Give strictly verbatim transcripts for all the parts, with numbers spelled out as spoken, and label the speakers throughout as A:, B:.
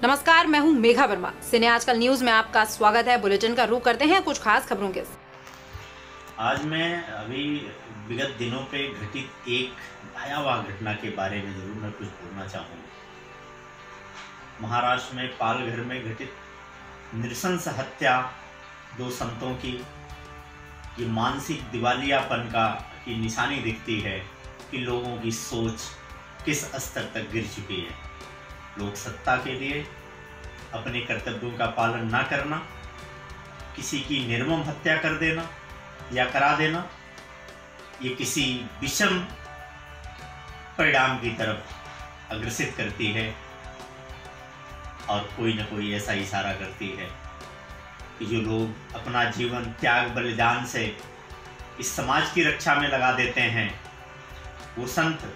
A: नमस्कार, मैं हूं मेघा वर्मा। सिने आजकल न्यूज में आपका स्वागत है। बुलेटिन का रुख करते हैं कुछ खास खबरों के।
B: आज मैं अभी विगत दिनों पे घटित एक भयावह घटना के बारे में जरूर मैं कुछ बोलना चाहूँगा। महाराष्ट्र में पालघर में घटित नृशंस हत्या दो संतों की, ये मानसिक दिवालियापन का की निशानी दिखती है कि लोगों की सोच किस स्तर तक गिर चुकी है। लोग सत्ता के लिए अपने कर्तव्यों का पालन ना करना, किसी की निर्मम हत्या कर देना या करा देना, ये किसी विषम परिणाम की तरफ अग्रसित करती है और कोई न कोई ऐसा इशारा करती है कि जो लोग अपना जीवन त्याग बलिदान से इस समाज की रक्षा में लगा देते हैं, वो संत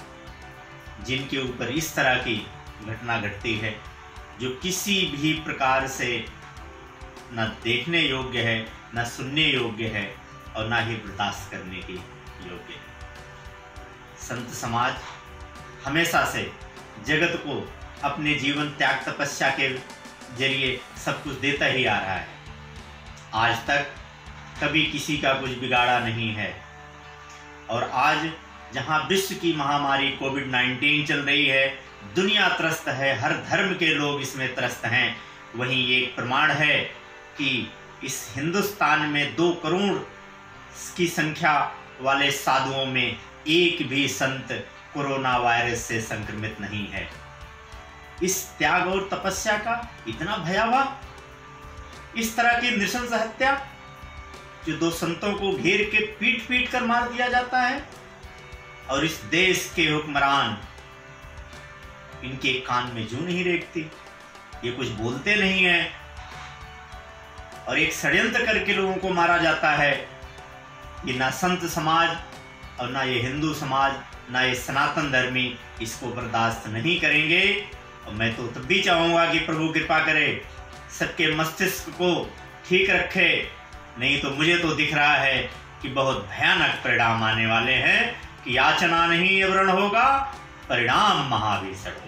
B: जिनके ऊपर इस तरह की घटना घटती है जो किसी भी प्रकार से न देखने योग्य है, न सुनने योग्य है और न ही बर्दाश्त करने के योग्य है। संत समाज हमेशा से जगत को अपने जीवन त्याग तपस्या के जरिए सब कुछ देता ही आ रहा है। आज तक कभी किसी का कुछ बिगाड़ा नहीं है और आज जहां विश्व की महामारी कोविड नाइन्टीन चल रही है, दुनिया त्रस्त है, हर धर्म के लोग इसमें त्रस्त हैं, वहीं ये एक प्रमाण है कि इस हिंदुस्तान में दो करोड़ की संख्या वाले साधुओं में एक भी संत कोरोना वायरस से संक्रमित नहीं है। इस त्याग और तपस्या का इतना भयावह, इस तरह की नृशंस हत्या जो दो संतों को घेर के पीट पीट कर मार दिया जाता है और इस देश के हुक्मरान इनके कान में जूं नहीं रेंगती, ये कुछ बोलते नहीं हैं और एक षड्यंत्र करके लोगों को मारा जाता है। ये ना संत समाज और ना ये हिंदू समाज, ना ये सनातन धर्मी इसको बर्दाश्त नहीं करेंगे। और मैं तो तब भी चाहूँगा कि प्रभु कृपा करे, सबके मस्तिष्क को ठीक रखे, नहीं तो मुझे तो दिख रहा है कि बहुत भयानक परिणाम आने वाले हैं कि याचना नहीं अवरण होगा, परिणाम महाभीषण होगा।